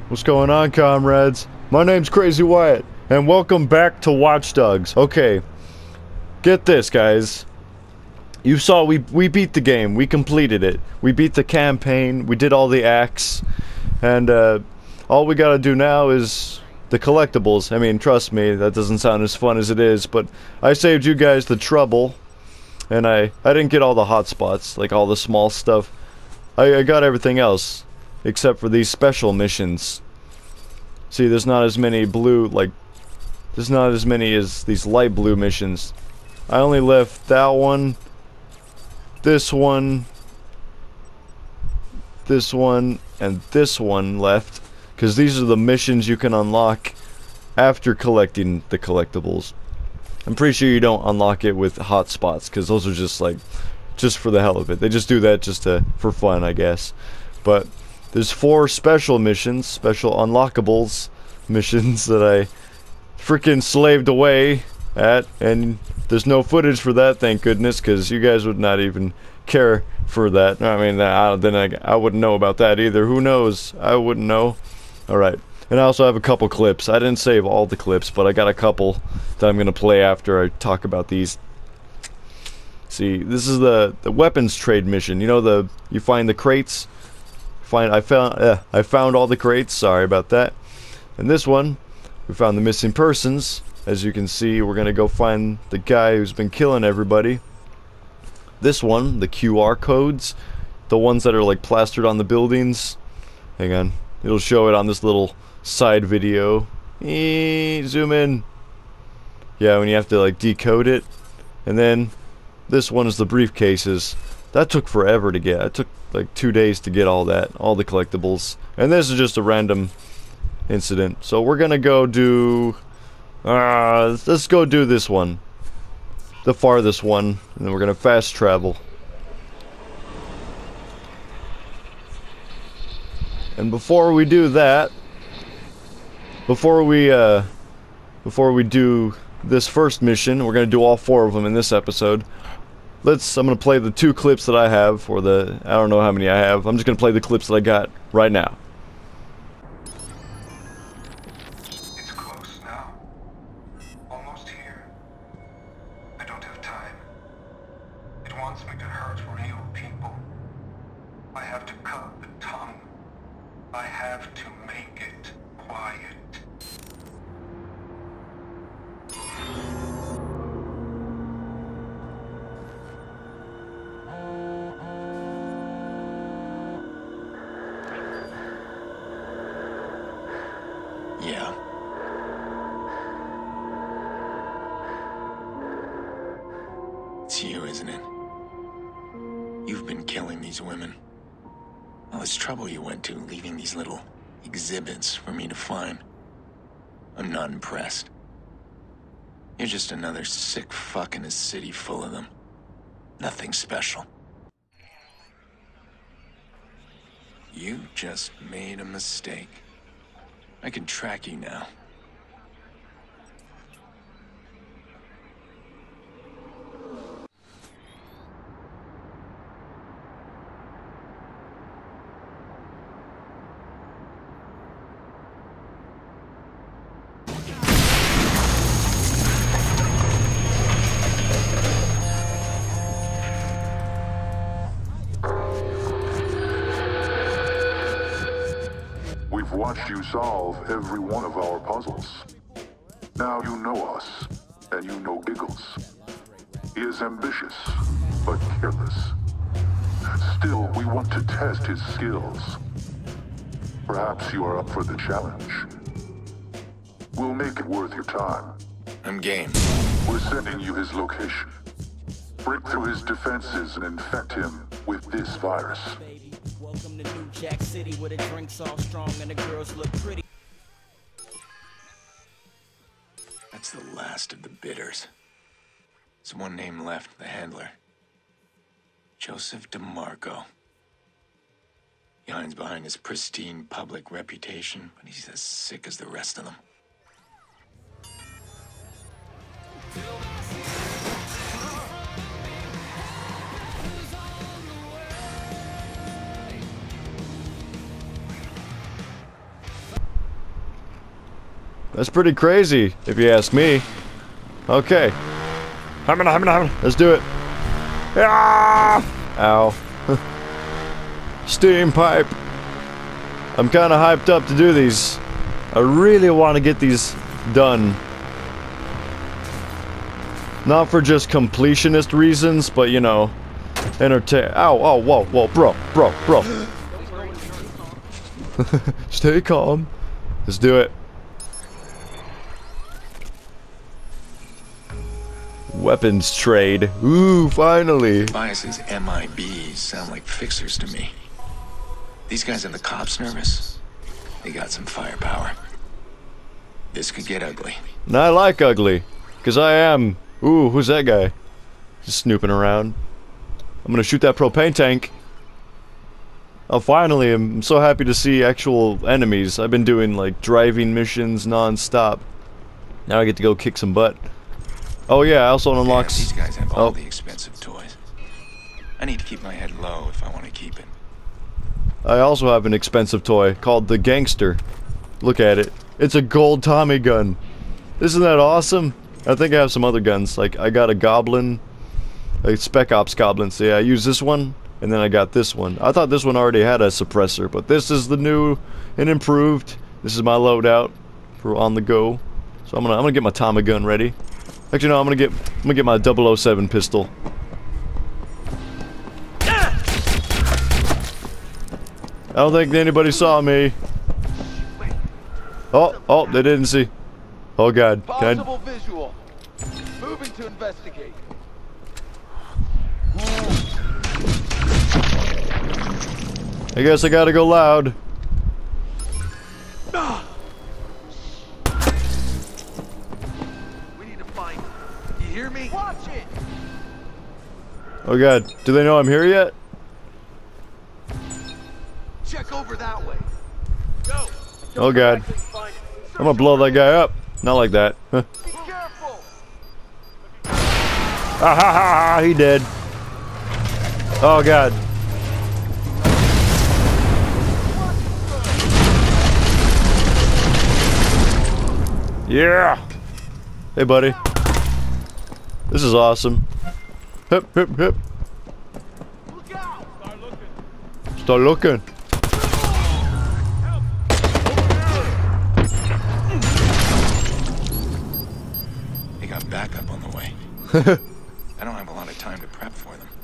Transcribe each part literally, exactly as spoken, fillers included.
What's going on, comrades? My name's Crazy Wyatt, and welcome back to Watch Dogs. Okay, get this, guys. You saw we we beat the game. We completed it. We beat the campaign. We did all the acts, and uh, all we gotta do now is the collectibles. I mean, trust me, that doesn't sound as fun as it is, but I saved you guys the trouble, and I I didn't get all the hot spots, like all the small stuff. I, I got everything else, except for these special missions. See, there's not as many blue, like, there's not as many as these light blue missions. I only left that one, this one, this one, and this one left, because these are the missions you can unlock after collecting the collectibles. I'm pretty sure you don't unlock it with hotspots, because those are just like, just for the hell of it. They just do that just to, for fun, I guess. But there's four special missions, special unlockables missions that I freaking slaved away at, and there's no footage for that, thank goodness, because you guys would not even care for that. I mean, I, then I, I wouldn't know about that either. Who knows? I wouldn't know. Alright. And I also have a couple clips. I didn't save all the clips, but I got a couple that I'm going to play after I talk about these. See, this is the, the weapons trade mission. You know, the you find the crates? Find I found uh, I found all the crates. Sorry about that. And this one, we found the missing persons. As you can see, we're gonna go find the guy who's been killing everybody. This one, the Q R codes, the ones that are like plastered on the buildings. Hang on, it'll show it on this little side video. Eee, zoom in. Yeah, when you have to like decode it. And then this one is the briefcases. That took forever to get. It took like two days to get all that, all the collectibles. And this is just a random incident. So we're gonna go do... Uh, let's go do this one. The farthest one. And then we're gonna fast travel. And before we do that... Before we, uh... Before we do this first mission, we're gonna do all four of them in this episode. Let's, I'm gonna play the two clips that I have, or the, I don't know how many I have. I'm just gonna play the clips that I got right now. It's close now. Almost here. I don't have time. It wants me to hurt real people. I have to cut the tongue. I have to make it quiet. Yeah. It's you, isn't it? You've been killing these women. All this trouble you went to, leaving these little exhibits for me to find. I'm not impressed. You're just another sick fuck in a city full of them. Nothing special. You just made a mistake. I can track you now. We've watched you solve every one of our puzzles. Now you know us, and you know Giggles. He is ambitious, but careless. Still, we want to test his skills. Perhaps you are up for the challenge. We'll make it worth your time. I'm game. We're sending you his location. Break through his defenses and infect him with this virus. Welcome to New Jack City, where the drinks all strong and the girls look pretty. That's the last of the bidders. There's one name left, the handler. Joseph DeMarco. He hides behind his pristine public reputation, but he's as sick as the rest of them. That's pretty crazy, if you ask me. Okay. Let's do it. Ah! Ow. Steam pipe. I'm kind of hyped up to do these. I really want to get these done. Not for just completionist reasons, but you know, entertain. Ow, oh, whoa, whoa, bro, bro, bro. Stay calm. Let's do it. Weapons trade. Ooh, finally. Bias's M I Bs sound like fixers to me. These guys have the cops nervous. They got some firepower. This could get ugly. And I like ugly, because I am. Ooh, who's that guy? Just snooping around. I'm gonna shoot that propane tank. Oh, finally, I'm so happy to see actual enemies. I've been doing, like, driving missions non-stop. Now I get to go kick some butt. Oh yeah, I also unlocks... Damn, these guys have all oh. the expensive toys. I need to keep my head low if I want to keep it. I also have an expensive toy called the Gangster. Look at it. It's a gold Tommy gun. Isn't that awesome? I think I have some other guns. Like, I got a Goblin. A Spec Ops Goblin. So yeah, I use this one. And then I got this one. I thought this one already had a suppressor. But this is the new and improved. This is my loadout for on the go. So I'm gonna, I'm gonna get my Tommy gun ready. Actually, no, I'm gonna get, I'm gonna get my double oh seven pistol. I don't think anybody saw me. Oh, oh, they didn't see. Oh God. Can Possible visual. Moving to investigate. I guess I gotta go loud. We need to find him. You hear me? Watch it. Oh God. Do they know I'm here yet? Check over that way. Go. Oh God. I'm gonna blow that guy up. Not like that. Huh. Be careful. Ah ha ha ha, he dead. Oh God. Yeah. Hey buddy. This is awesome. Hip hip hip. Look out. Start looking. Start looking. They got backup on the way. I don't have a lot of time to prep for them.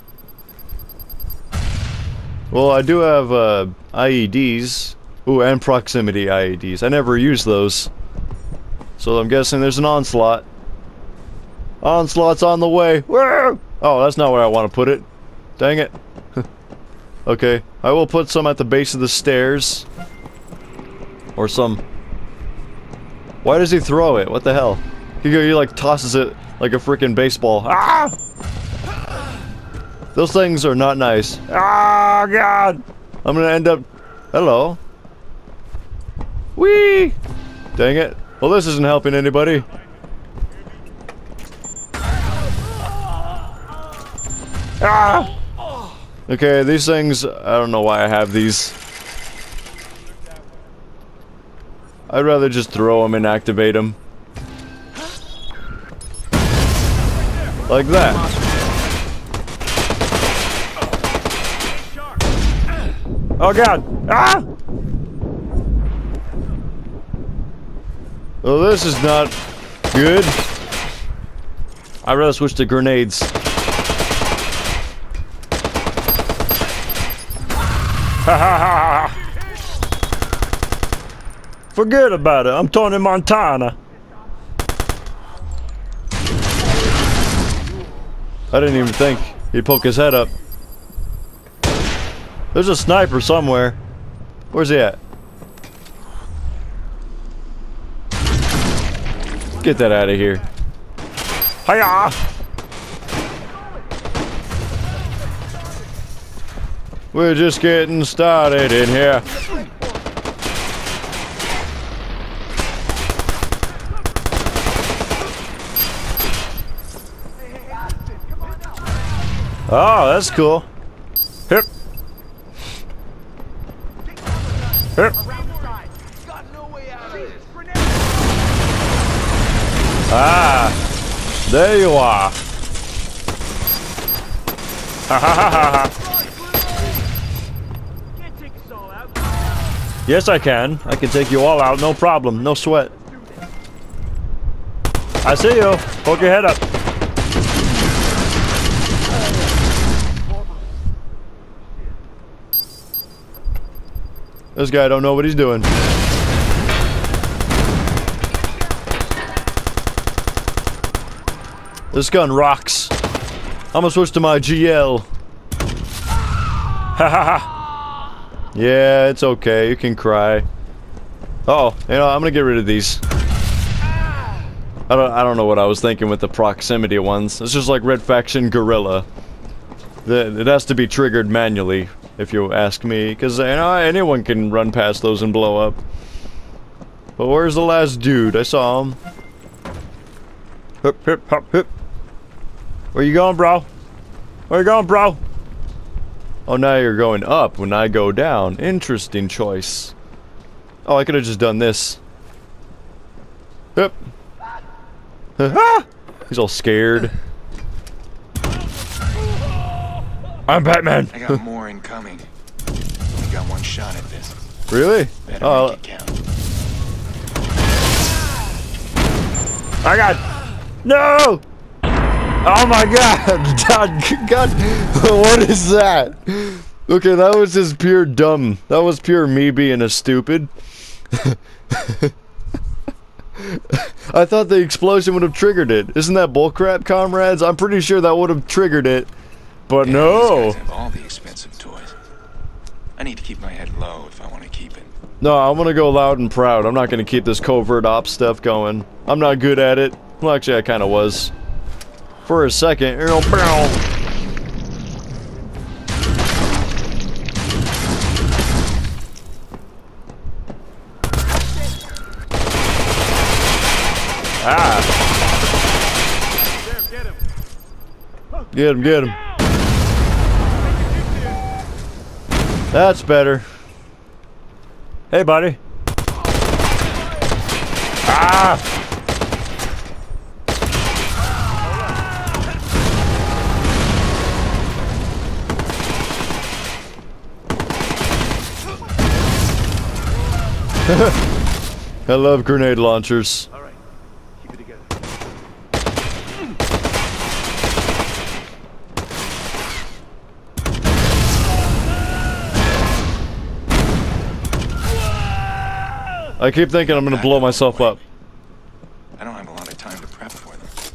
Well, I do have uh, I E Ds. Ooh, and proximity I E Ds. I never use those. So I'm guessing there's an onslaught. Onslaught's on the way. Woo! Oh, that's not where I want to put it. Dang it. Okay, I will put some at the base of the stairs. Or some... Why does he throw it? What the hell? He, he like tosses it like a freaking baseball. Ah! Those things are not nice. Ah, God! I'm gonna end up... Hello. Whee! Dang it. Well, this isn't helping anybody. Ah! Okay, these things... I don't know why I have these. I'd rather just throw them and activate them. Like that. Oh God! Ah! Oh, this is not good. I'd rather switch to grenades. Ha ha ha! Forget about it. I'm Tony Montana. I didn't even think he'd poke his head up. There's a sniper somewhere. Where's he at? Get that out of here. Hiya! We're just getting started in here. Oh, that's cool. Hip. Hip. Ah, there you are. Ha ha ha ha ha. Yes, I can. I can take you all out, no problem, no sweat. I see you. Poke your head up. This guy don't know what he's doing. This gun rocks. I'm gonna switch to my G L. Ha ha ha. Yeah, it's okay. You can cry. Uh oh, you know, I'm gonna get rid of these. I don't, I don't know what I was thinking with the proximity ones. It's just like Red Faction Gorilla. The, it has to be triggered manually, if you ask me, because you know, anyone can run past those and blow up. But where's the last dude? I saw him. Hip, hip, hop, hip. Where you going, bro? Where you going, bro? Oh, now you're going up when I go down. Interesting choice. Oh, I could have just done this. Yep. He's all scared. I'm Batman. I got more incoming. We got one shot at this. Really? Better Oh, make it count. I got. No! Oh my God! God, God, what is that? Okay, that was just pure dumb. That was pure me being a stupid. I thought the explosion would have triggered it. Isn't that bullcrap, comrades? I'm pretty sure that would have triggered it. But Yeah, no! these guys have all the expensive toys. I need to keep my head low if I want to keep it. No, I'm gonna go loud and proud. I'm not gonna keep this covert ops stuff going. I'm not good at it. Well, actually, I kinda was. For a second. Ah! Get him, get him. That's better. Hey, buddy. Ah! I love grenade launchers. All right, keep it together. I keep thinking I'm gonna blow myself up. I don't have a lot of time to prep for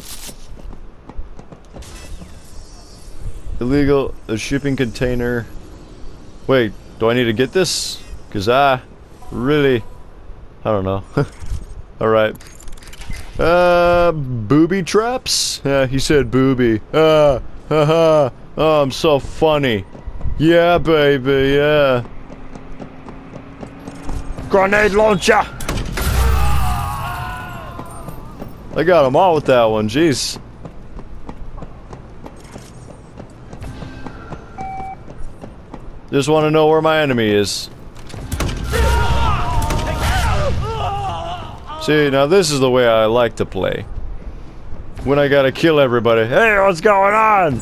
them. Illegal, a shipping container. Wait, do I need to get this? Cause I really, I don't know. Alright. Uh, booby traps? Yeah, he said booby. Ah, haha. Oh, I'm so funny. Yeah, baby, yeah. Grenade launcher! I got them all with that one, jeez. Just want to know where my enemy is. See, now this is the way I like to play. When I gotta kill everybody. Hey, what's going on?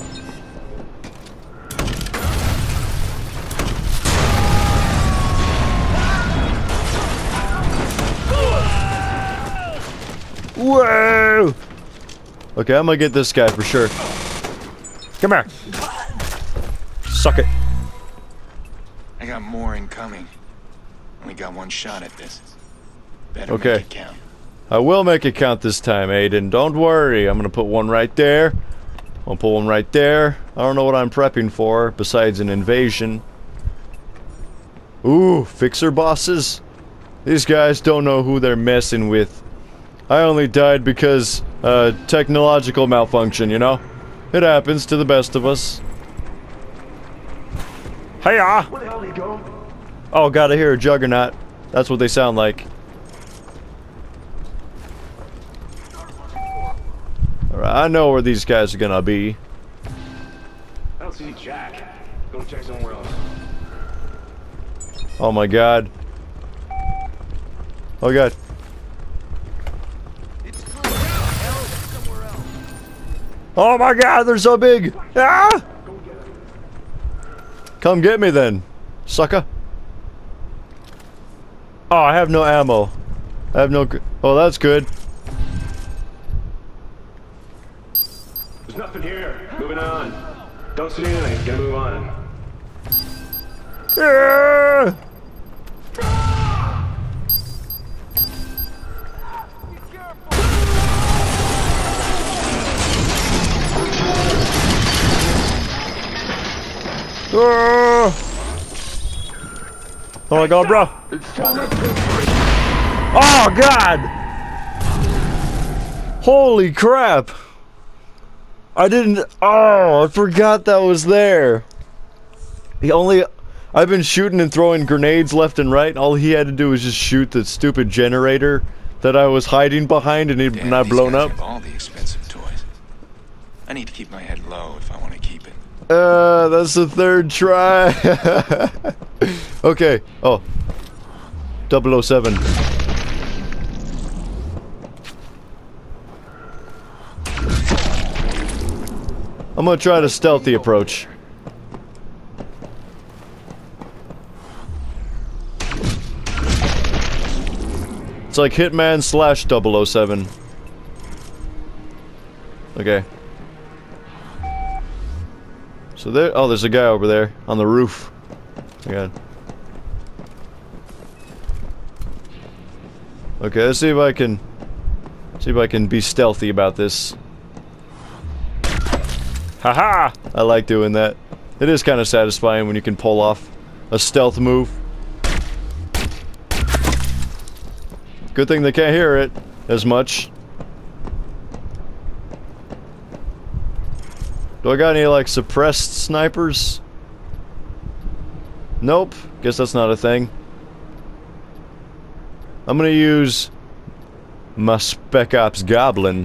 Whoa! Okay, I'm gonna get this guy for sure. Come here. Suck it. I got more incoming. Only got one shot at this. Better Okay. make it count. I will make it count this time, Aiden. Don't worry. I'm gonna put one right there. I'll put one right there. I don't know what I'm prepping for besides an invasion. Ooh, fixer bosses? These guys don't know who they're messing with. I only died because, uh, technological malfunction, you know? It happens to the best of us. Hiya! Where the hell did he go? Oh, gotta hear a juggernaut. That's what they sound like. Alright, I know where these guys are gonna be. I don't see Jack. Go check somewhere else. Oh my god. Oh god. Oh my god, they're so big! Ah! Come get me then, sucker. Oh, I have no ammo. I have no... Oh, that's good. There's nothing here. Moving on. Don't see anything. Gotta move on. Yeah! Ah! Oh my god, bro! Oh god! Holy crap! I didn't. Oh, I forgot that was there. He only. I've been shooting and throwing grenades left and right. All he had to do was just shoot the stupid generator that I was hiding behind, and he'd Damn, not these blown guys up. have all the expensive toys. I need to keep my head low if I want to keep it. Uh, that's the third try. Okay. Oh. double oh seven. I'm gonna try the stealthy approach. It's like Hitman slash double oh seven. Okay. So there- oh, there's a guy over there on the roof. Oh my god. Okay, let's see if I can... see if I can be stealthy about this. Haha! I like doing that. It is kind of satisfying when you can pull off a stealth move. Good thing they can't hear it as much. Do I got any, like, suppressed snipers? Nope. Guess that's not a thing. I'm gonna use my Spec Ops Goblin.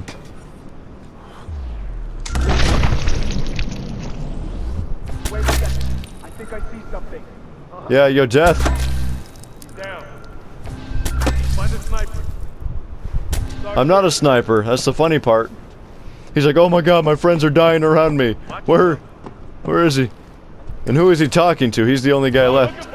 Wait a second. I think I see something. Uh, Yeah, your death. down. Find a sniper. I'm not a sniper. That's the funny part. He's like, oh my god, my friends are dying around me. Where? Where is he? And who is he talking to? He's the only guy left.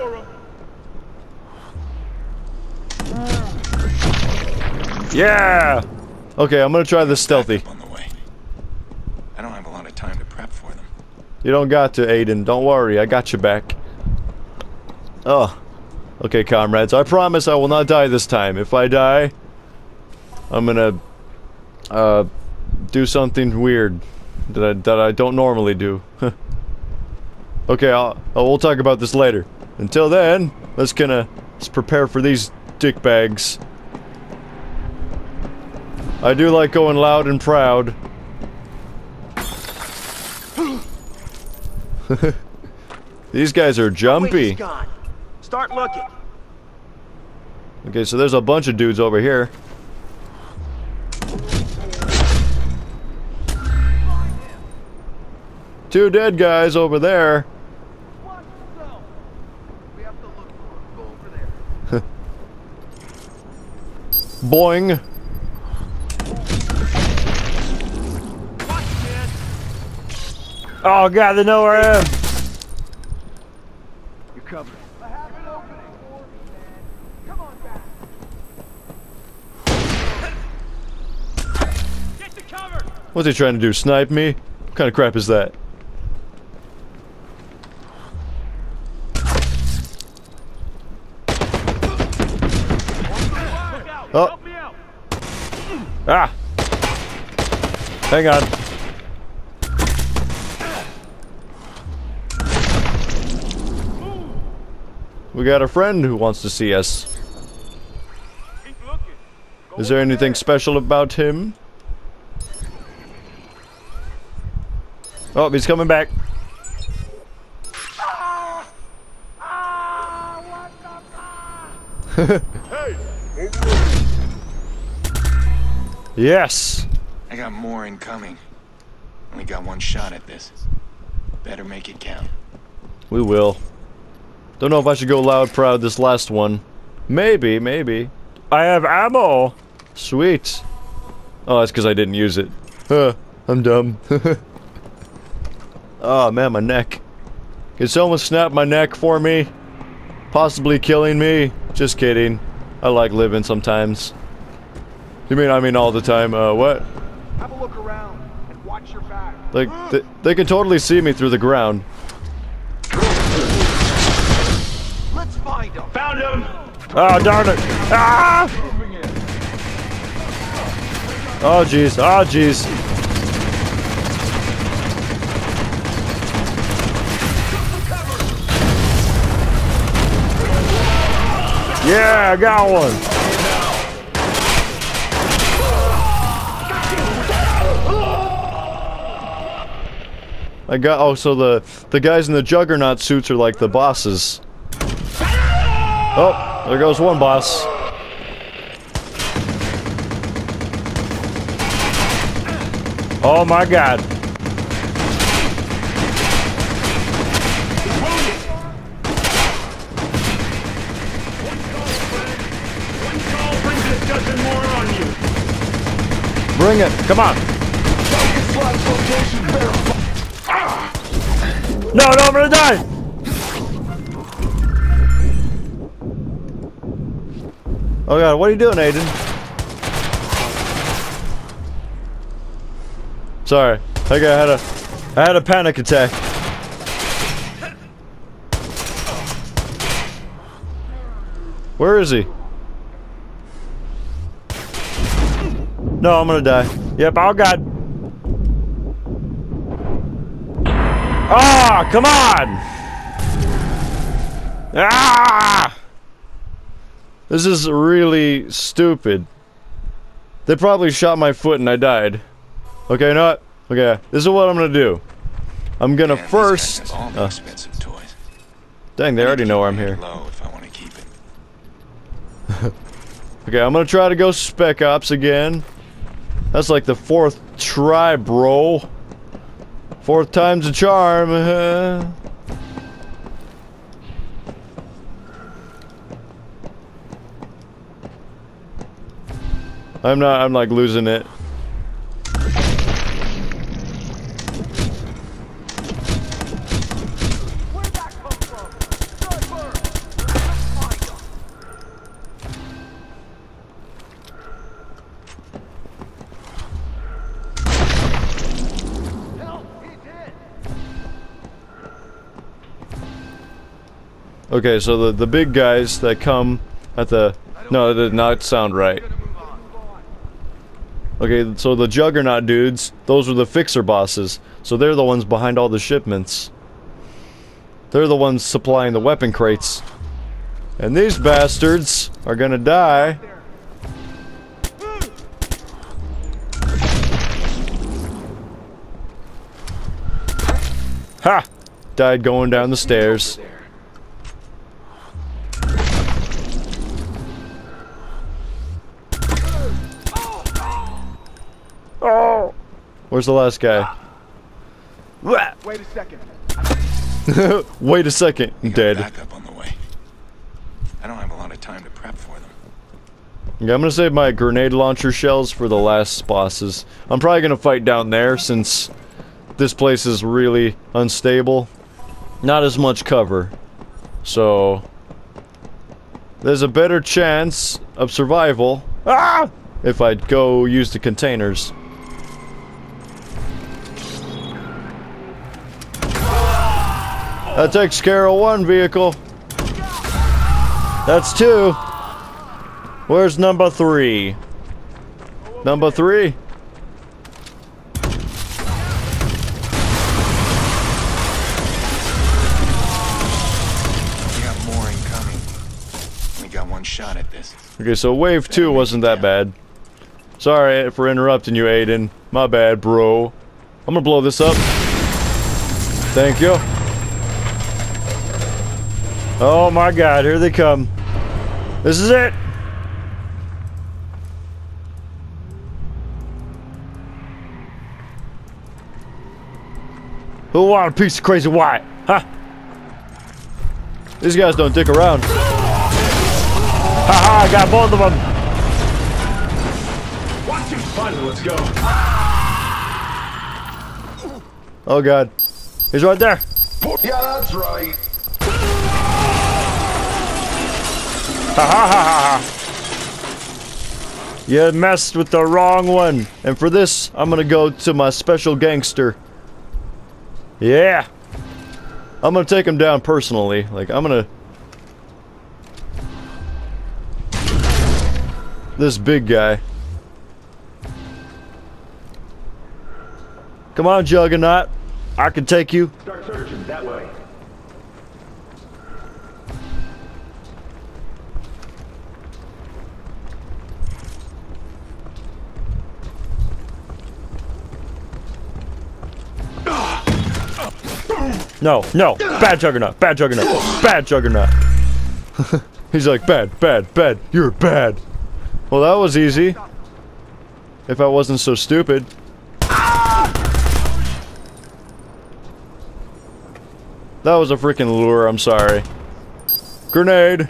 Yeah! Okay, I'm gonna try this stealthy. On the way. I don't have a lot of time to prep for them. You don't got to, Aiden. Don't worry, I got you back. Oh. Okay, comrades. I promise I will not die this time. If I die, I'm gonna uh do something weird that I that I don't normally do. Okay, I'll, oh, we'll talk about this later. Until then, let's kinda let's prepare for these dickbags. I do like going loud and proud. These guys are jumpy. Gone. Start looking. Okay, so there's a bunch of dudes over here. Two dead guys over there. Watch yourself. We have to look for him. Go over there. Boing. Watch, man. Oh god, they know where I am. You're covered. I have an opening for you, man. Come on back. Get to cover. What's he trying to do? Snipe me? What kind of crap is that? Look out. Oh. Help me out. Ah! Hang on. We got a friend who wants to see us. Keep looking. Go Is there over anything there. special about him? Oh, he's coming back. Ah! Ah! What the fuck? Hey! Yes! I got more incoming. Only got one shot at this. Better make it count. We will. Don't know if I should go loud proud this last one. Maybe, maybe. I have ammo! Sweet. Oh, that's because I didn't use it. Huh. I'm dumb. Oh man, my neck. Can someone snap my neck for me? Possibly killing me? Just kidding. I like living sometimes. You mean I mean all the time? Uh, what? Have a look around and watch your back. Like, th they can totally see me through the ground. Let's find him. Found him! Oh, darn it! Ah! Oh, jeez. Oh, jeez. Yeah, I got one. I got. Oh, so the the guys in the Juggernaut suits are like the bosses. Oh, there goes one boss. Oh my God. Bring it, come on. No, no, I'm gonna die. Oh God, what are you doing, Aiden? Sorry, I think I had a, I had a panic attack. Where is he? No, I'm gonna die. Yep, oh God. Ah, come on! Ah! This is really stupid. They probably shot my foot and I died. Okay, you know what? Okay, this is what I'm gonna do. I'm gonna Man, first. these guys have all the Uh, expensive toys. dang, they already know I'm here. Low if I want to keep it. Okay, I'm gonna try to go Spec Ops again. That's like the fourth try, bro. Fourth time's a charm. Uh. I'm not. I'm like losing it. Where'd that come from? Sniper! Let's find him. Help! He's hit! Okay, so the the big guys that come at the no, it did not sound right. Gonna move on. Okay, so the Juggernaut dudes, those are the fixer bosses. So they're the ones behind all the shipments. They're the ones supplying the weapon crates. And these bastards are gonna die. Ha! Died going down the stairs. Oh! Where's the last guy? Wait a second. Wait a second, We got dead. backup on the way. I don't have a lot of time to prep for them. Yeah, I'm gonna save my grenade launcher shells for the last bosses. I'm probably gonna fight down there since this place is really unstable. Not as much cover. So there's a better chance of survival ah! if I go use the containers. That takes care of one vehicle. That's two. Where's number three? Number three? We got more incoming. We got one shot at this. Okay, so wave two wasn't that bad. Sorry for interrupting you, Aiden. My bad, bro. I'm gonna blow this up. Thank you. Oh my God, here they come. This is it. Who want a piece of crazy Wyatt? Huh? These guys don't dick around. Haha, I got both of them. One, two, fun, let's go. Oh god. He's right there. Yeah, that's right. Ha ha ha ha ha. You messed with the wrong one. And for this, I'm gonna go to my special gangster. Yeah. I'm gonna take him down personally. Like, I'm gonna... This big guy. Come on, Juggernaut. I can take you. Start searching that way. No, no, bad Juggernaut, bad Juggernaut, bad Juggernaut. He's like, bad, bad, bad, you're bad. Well, that was easy. If I wasn't so stupid. That was a freaking lure, I'm sorry. Grenade!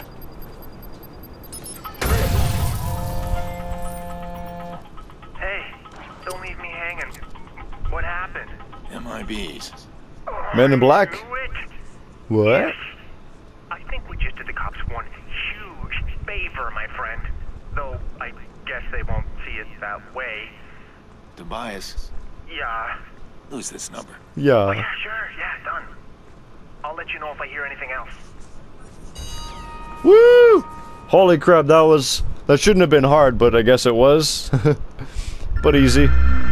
Hey, don't leave me hanging. What happened? M I Bs. Men in Black? Knew it. What? Yes. I think we just did the cops one huge favor, my friend. Though, I guess they won't see it that way. Tobias, Yeah. lose this number. Oh, Yeah. yeah, sure. Yeah, done. I'll let you know if I hear anything else. Woo! Holy crap, that was... That shouldn't have been hard, but I guess it was. But easy.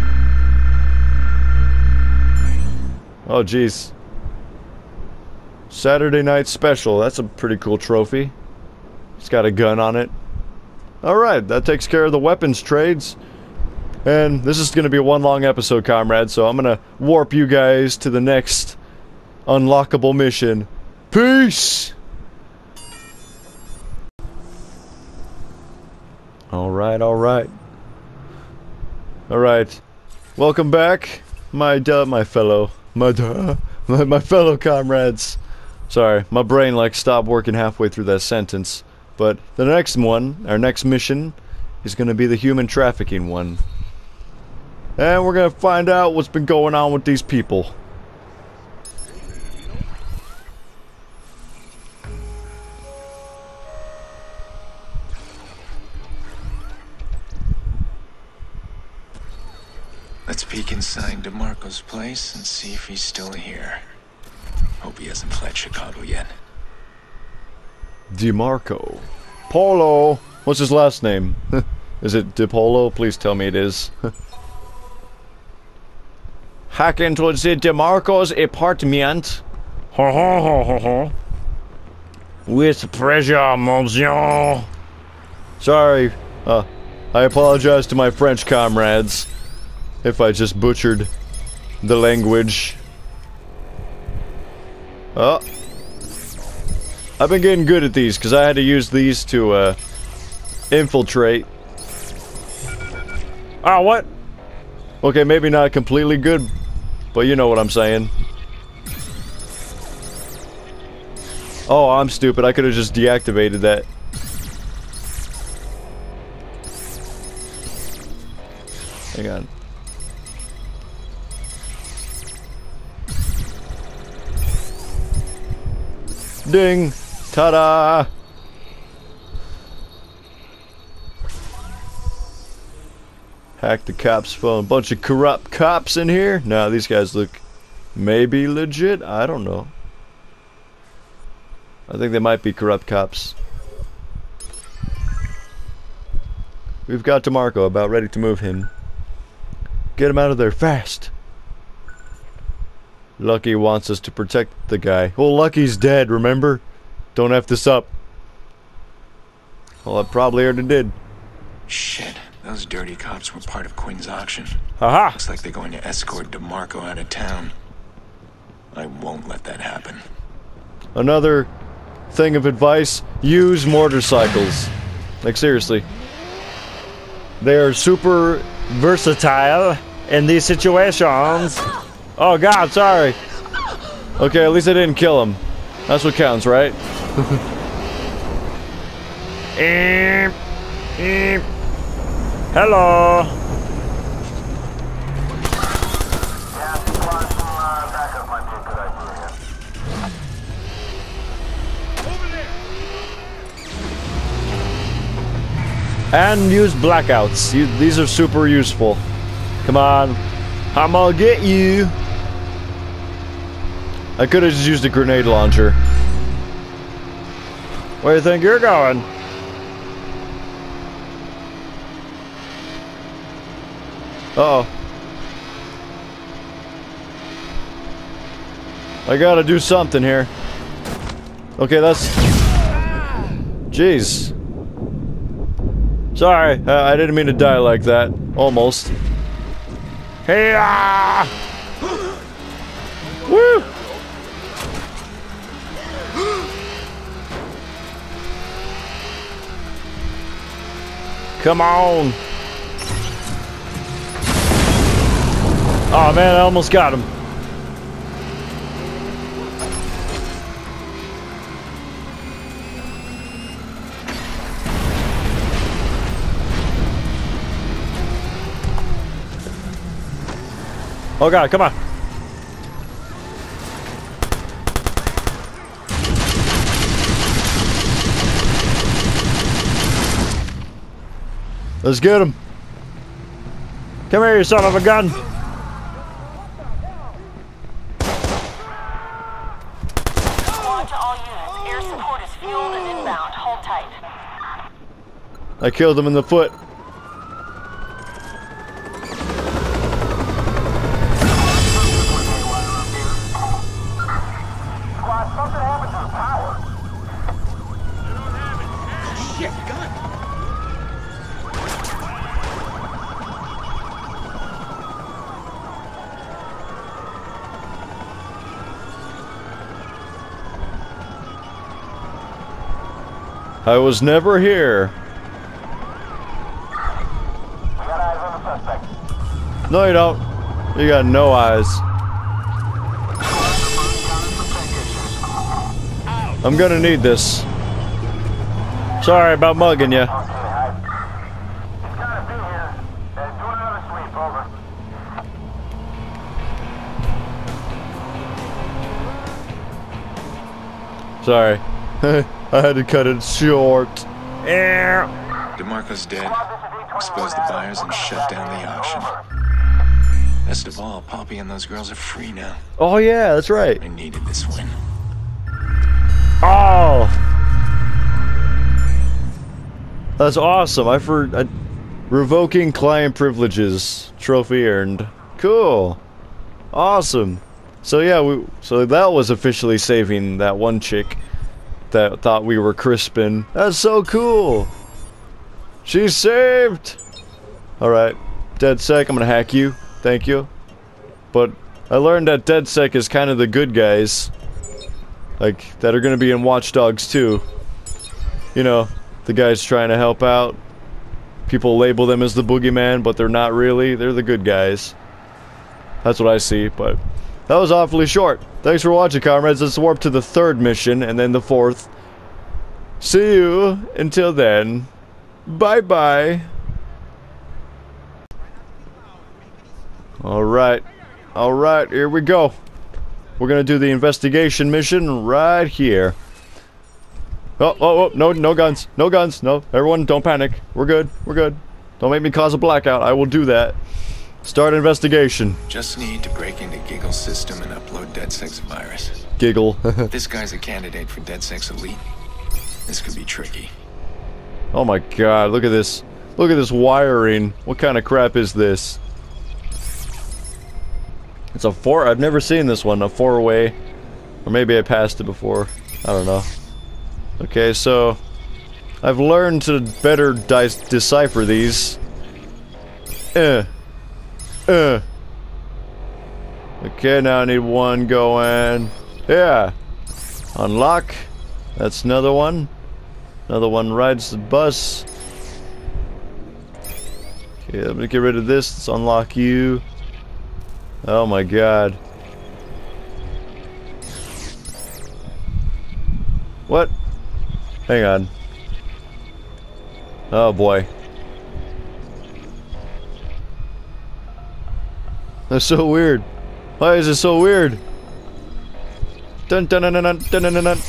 Oh, jeez. Saturday Night Special. That's a pretty cool trophy. It's got a gun on it. Alright, that takes care of the weapons trades. And this is going to be one long episode, comrades, so I'm going to warp you guys to the next unlockable mission. Peace! Alright, alright. Alright. Welcome back, my duh, my fellow, my duh, my, my fellow comrades. Sorry, my brain like stopped working halfway through that sentence. But the next one, our next mission, is going to be the human trafficking one. And we're going to find out what's been going on with these people. Let's peek inside DeMarco's place and see if he's still here. Hope he hasn't fled Chicago yet. DeMarco. Polo. What's his last name? Is it DePolo? Please tell me it is. Hack into the DeMarco's apartment. Ha ha ha ha ha. With pleasure, monsieur. Sorry. Uh, I apologize to my French comrades if I just butchered the language. Oh. I've been getting good at these because I had to use these to uh, infiltrate. Ah, what? Okay, maybe not completely good, but you know what I'm saying. Oh, I'm stupid. I could have just deactivated that. Hang on. Ding! Ta-da! Hack the cops' phone. Bunch of corrupt cops in here? No, these guys look maybe legit. I don't know. I think they might be corrupt cops. We've got DeMarco about ready to move him. Get him out of there fast. Lucky wants us to protect the guy. Well, Lucky's dead, remember? Don't F this up. Well, I probably already did. Shit, those dirty cops were part of Quinn's auction. Haha! Looks like they're going to escort DeMarco out of town. I won't let that happen. Another thing of advice, use motorcycles. Like, seriously. They are super versatile in these situations. Oh god, sorry. Okay, at least I didn't kill him. That's what counts, right? Eep, eep. Hello. Yeah, supplies from, uh, And use blackouts. You, these are super useful. Come on. I'm gonna get you. I could have just used a grenade launcher. Where do you think you're going? Uh oh. I gotta do something here. Okay, that's... Jeez. Sorry, uh, I didn't mean to die like that. Almost. Hey! -ah! Woo! Come on! Oh man, I almost got him. Oh god, come on. Let's get him. Come here, you son of a gun. I killed him in the foot. I was never here. We got eyes on the suspect. No, you don't. You got no eyes. I'm gonna need this. Sorry about mugging you. Sorry. I had to cut it short. DeMarco's dead. Exposed the buyers and shut down the auction. Best of all, Poppy and those girls are free now. Oh yeah, that's right. I needed this win. Oh, that's awesome. I for I, revoking client privileges. Trophy earned. Cool. Awesome. So yeah, we so that was officially saving that one chick that thought we were crispin. That's so cool. She's saved. All right, DedSec, I'm gonna hack you. Thank you. But I learned that DedSec is kind of the good guys, like that are gonna be in Watch Dogs too. You know, the guys trying to help out. People label them as the boogeyman, but they're not really. They're the good guys. That's what I see. But that was awfully short. Thanks for watching, comrades. Let's warp to the third mission and then the fourth. See you until then. Bye bye. Alright. Alright, here we go. We're gonna do the investigation mission right here. Oh, oh, oh, no, no guns. No guns. No, everyone don't panic. We're good. We're good. Don't make me cause a blackout. I will do that. Start investigation. Just need to break into Giggle's system and upload DedSec's virus. Giggle. This guy's a candidate for DedSec's elite. This could be tricky. Oh my god, look at this. Look at this wiring. What kind of crap is this? It's a four. I've never seen this one. A four-way. Or maybe I passed it before. I don't know. Okay, so I've learned to better decipher these. Eh. Uh. Okay, now I need one going. Yeah. Unlock. That's another one. Another one rides the bus. Okay, let me get rid of this. Let's unlock you. Oh my god. What? Hang on. Oh boy. That's so weird. Why is it so weird? Dun dun dun dun dun dun dun dun.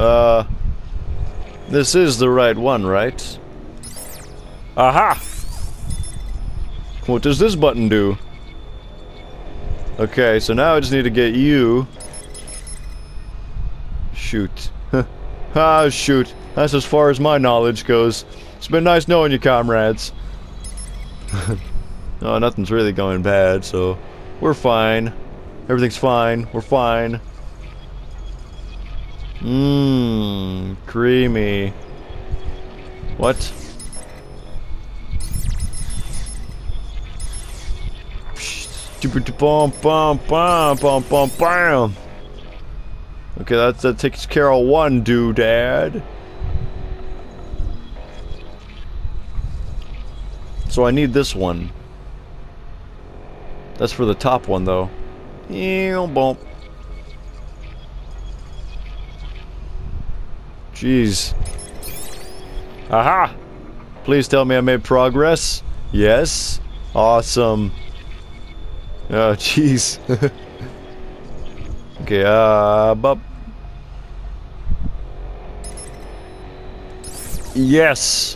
Uh, this is the right one, right? Aha! What does this button do? Okay, so now I just need to get you. Shoot. Ah, shoot. That's as far as my knowledge goes. It's been nice knowing you, comrades. Oh, nothing's really going bad, so we're fine. Everything's fine. We're fine. Mmm, creamy. What? Bum bum bum bum bum bam. Okay, that that takes care of one doodad. So I need this one. That's for the top one, though. Bump. Jeez. Aha! Please tell me I made progress. Yes. Awesome. Oh, jeez. Okay, uh, bup. Yes!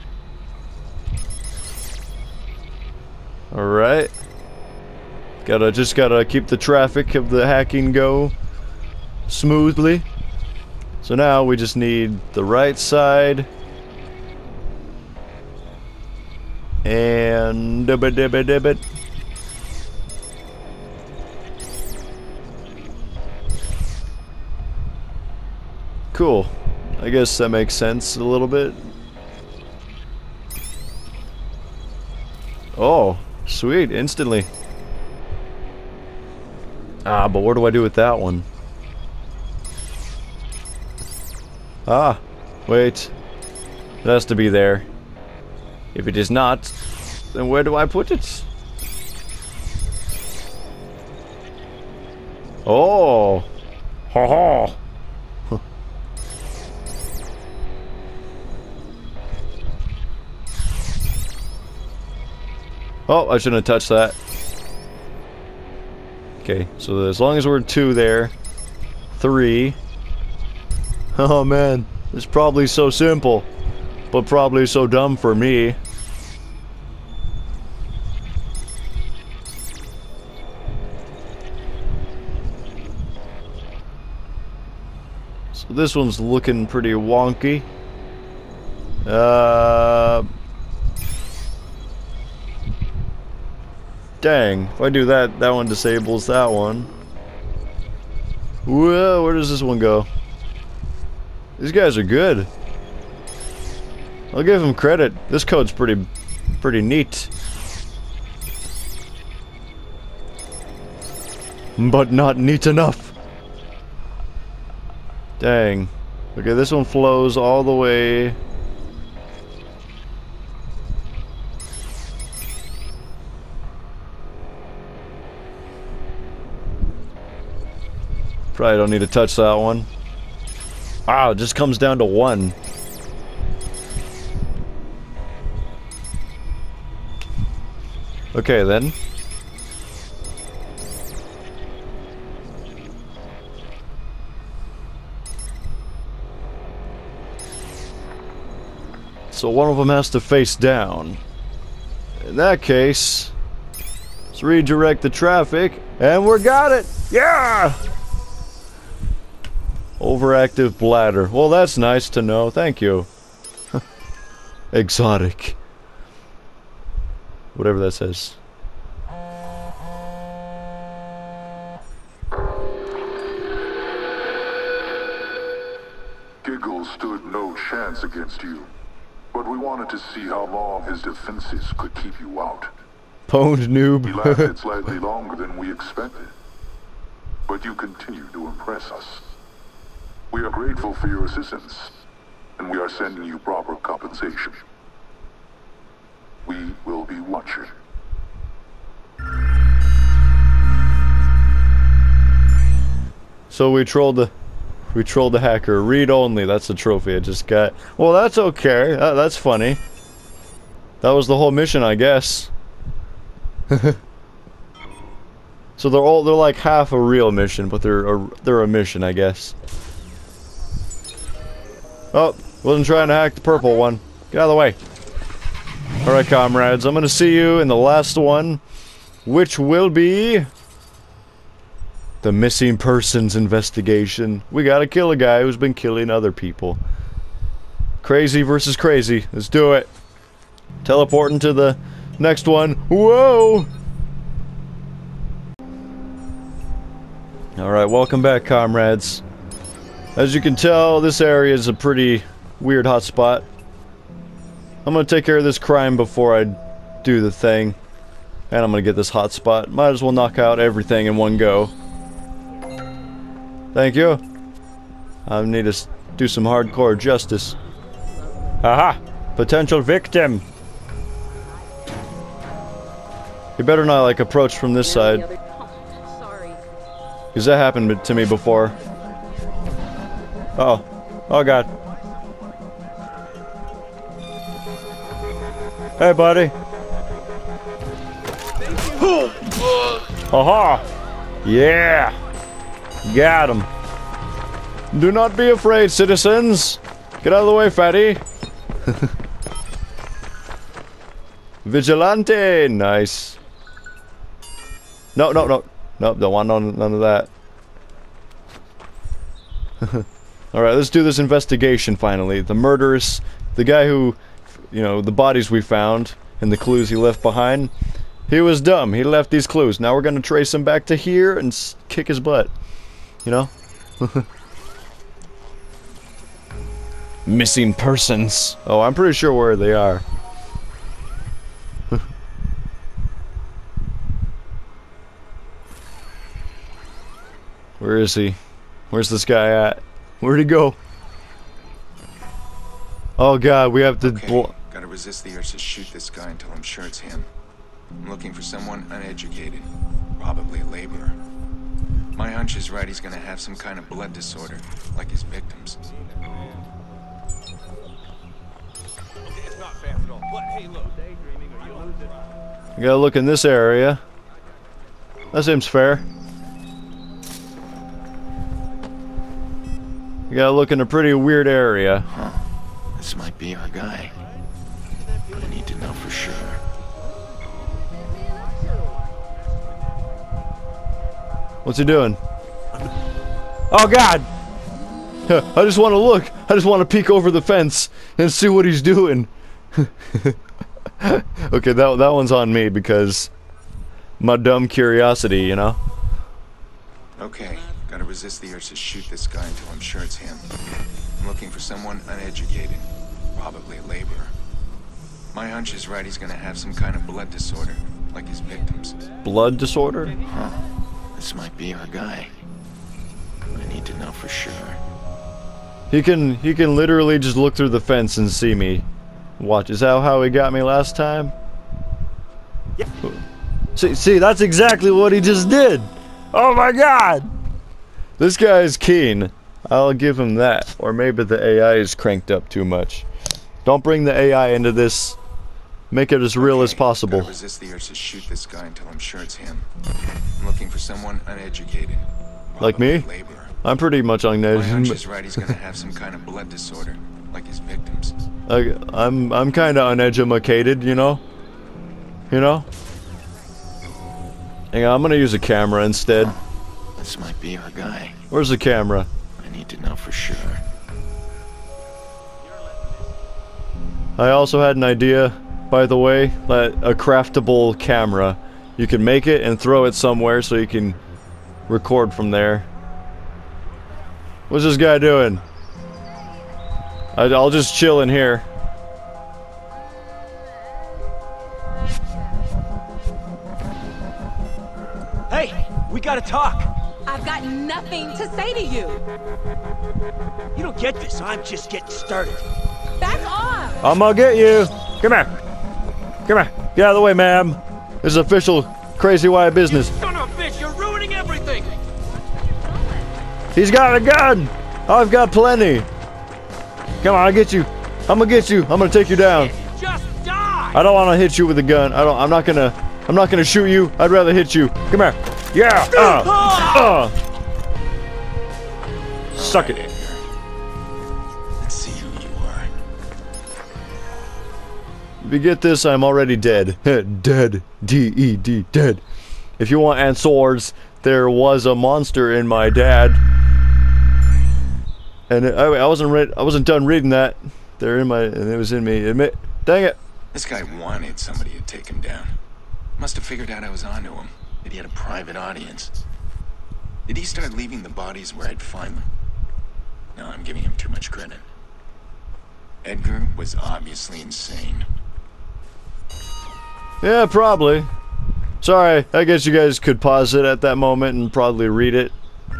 Alright. Gotta, just gotta keep the traffic of the hacking go smoothly. So now we just need the right side. And dibba dibba dibba. Cool. I guess that makes sense a little bit. Oh, sweet, instantly. Ah, but what do I do with that one? Ah, wait. It has to be there. If it is not, then where do I put it? Oh! Ha ha! Oh, I shouldn't have touched that. Okay, so as long as we're two there. Three. Oh man, it's probably so simple, but probably so dumb for me. So this one's looking pretty wonky. Uh... Dang, if I do that, that one disables that one. Whoa, where does this one go? These guys are good. I'll give them credit. This code's pretty, pretty neat. But not neat enough. Dang. Okay, this one flows all the way. Probably don't need to touch that one. Wow, it just comes down to one. Okay, then. So one of them has to face down. In that case, let's redirect the traffic, and we got it! Yeah! Overactive bladder. Well, that's nice to know. Thank you. Exotic. Whatever that says. Giggles stood no chance against you, but we wanted to see how long his defenses could keep you out. Pwned noob. He lasted slightly longer than we expected, but you continue to impress us. We are grateful for your assistance, and we are sending you proper compensation. We will be watching. So we trolled the, we trolled the hacker. Read only. That's the trophy I just got. Well, that's okay. That, that's funny. That was the whole mission, I guess. So they're all they're like half a real mission, but they're a, they're a mission, I guess. Oh, wasn't trying to hack the purple one. Get out of the way. Alright, comrades, I'm gonna see you in the last one, which will be the missing persons investigation. We gotta kill a guy who's been killing other people. Crazy versus crazy. Let's do it. Teleporting to the next one. Whoa! Alright, welcome back, comrades. As you can tell, this area is a pretty weird hotspot. I'm gonna take care of this crime before I do the thing. And I'm gonna get this hotspot. Might as well knock out everything in one go. Thank you. I need to do some hardcore justice. Aha! Potential victim! You better not, like, approach from this side. Because that happened to me before. Uh oh. Oh god. Hey, buddy. Aha! Yeah! Got him. Do not be afraid, citizens. Get out of the way, fatty. Vigilante! Nice. No, no, no. Nope, don't want none, none of that. Alright, let's do this investigation finally. The murderous, the guy who, you know, the bodies we found and the clues he left behind. He was dumb. He left these clues. Now we're gonna trace him back to here and s kick his butt. You know? Missing persons. Oh, I'm pretty sure where they are. Where is he? Where's this guy at? Where'd he go? Oh god, we have to... Okay, gotta resist the urge to shoot this guy until I'm sure it's him. I'm looking for someone uneducated, probably a laborer. My hunch is right, he's gonna have some kind of blood disorder, like his victims. You gotta look in this area. That seems fair. You gotta look in a pretty weird area. Huh. This might be our guy. I need to know for sure. What's he doing? Oh god! I just want to look. I just want to peek over the fence and see what he's doing. Okay, that that one's on me because my dumb curiosity, you know. Okay, gotta resist the urge to shoot this guy until I'm sure it's him. I'm looking for someone uneducated, probably a laborer. My hunch is right, he's gonna have some kind of blood disorder, like his victims. Blood disorder? Huh. This might be our guy. I need to know for sure. He can he can literally just look through the fence and see me. Watch, is that how he got me last time? Yeah. See, see, that's exactly what he just did. Oh my god! This guy is keen. I'll give him that. Or maybe the A I is cranked up too much. Don't bring the A I into this. Make it as real okay, as possible. Gotta resist the urge to shoot this guy until I'm sure it's him. I'm looking for someone uneducated. Like me? Laborer. I'm pretty much My hunch uneducated. is right, he's gonna have some kind of blood disorder, like his victims. I, I'm I'm kind of uneducated, you know. You know. Hang on, I'm gonna use a camera instead. This might be our guy. Where's the camera? I need to know for sure. I also had an idea, by the way, that a craftable camera. You can make it and throw it somewhere so you can record from there. What's this guy doing? I, I'll just chill in here. Hey, we gotta talk. I've got nothing to say to you. You don't get this. I'm just getting started. Back off. I'm gonna get you. Come here. Come here. Get out of the way, ma'am. This is official Crazy Wyatt business. Son of a bitch, you're ruining everything. He's got a gun. I've got plenty. Come on, I'll get you. I'm gonna get you. I'm gonna take you down. Just die. I don't want to hit you with a gun. I don't. I'm not gonna. I'm not gonna shoot you. I'd rather hit you. Come here. Yeah. Uh. Uh. Suck it. Let's see who you get this, I'm already dead. Dead. D E D. Dead. If you want answers, there was a monster in my dad. And it, I, I wasn't read, I wasn't done reading that. They're in my, and it was in me. Admit, dang it. This guy wanted somebody to take him down. Must have figured out I was onto him. That he had a private audience. Did he start leaving the bodies where I'd find them? No, I'm giving him too much credit. Edgar was obviously insane. Yeah, probably. Sorry, I guess you guys could pause it at that moment and probably read it.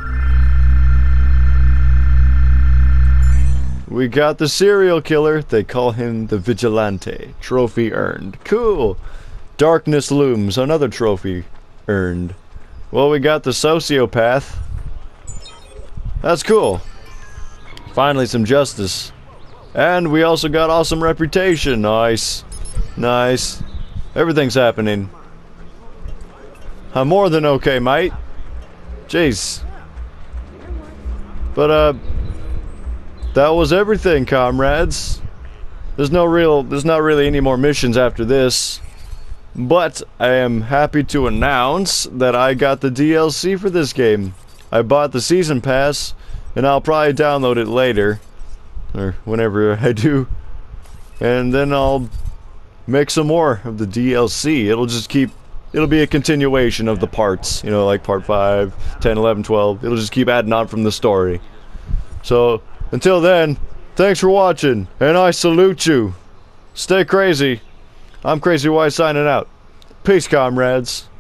We got the serial killer. They call him the Vigilante. Trophy earned. Cool. Darkness looms. Another trophy earned. Well, we got the sociopath. That's cool. Finally some justice. And we also got awesome reputation. Nice. Nice. Everything's happening. I'm more than okay, mate. Jeez. But, uh... that was everything, comrades. There's no real... There's not really any more missions after this. But, I am happy to announce that I got the D L C for this game. I bought the Season Pass, and I'll probably download it later. Or whenever I do. And then I'll make some more of the D L C. It'll just keep... It'll be a continuation of the parts. You know, like part five, ten, eleven, twelve. It'll just keep adding on from the story. So, until then, thanks for watching, and I salute you. Stay crazy. I'm Crazy Wyatt signing out. Peace, comrades.